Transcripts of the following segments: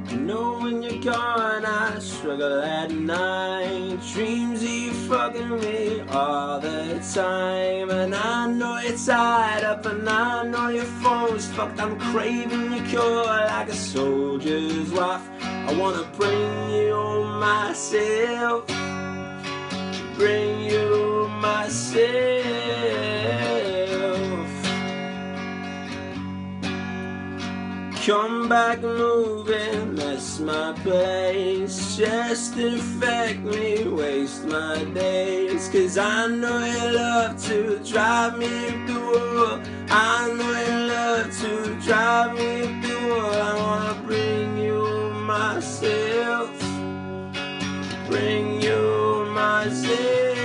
When you're gone, I struggle at night. Dreams of you fucking me all the time. And I know you're tied up, and I know your phone's fucked. I'm craving your cure like a soldier's wife. I wanna bring you myself, bring you myself. Come back moving, that's my place. Just infect me, waste my days. Cause I know you love to drive me up the wall. I know you love to drive me up the wall. I wanna bring you myself, bring you myself.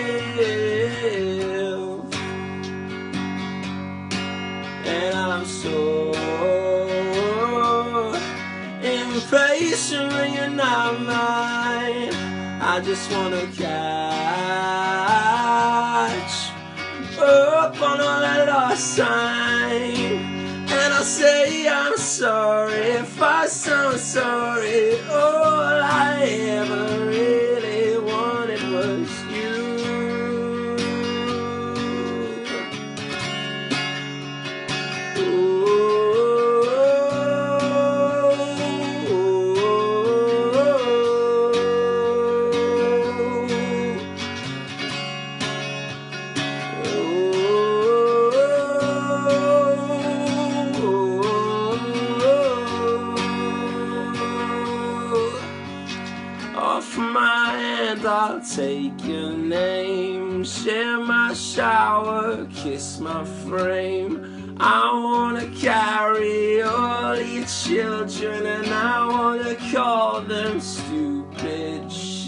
And I'm so impatient when you're not mine. I just wanna catch up on all that lost time. And I'll say I'm sorry if I sound sorry. All I ever really wanted was you. Off my hand, I'll take your name, share my shower, kiss my frame. I wanna carry all your children, and I wanna call them stupid shit.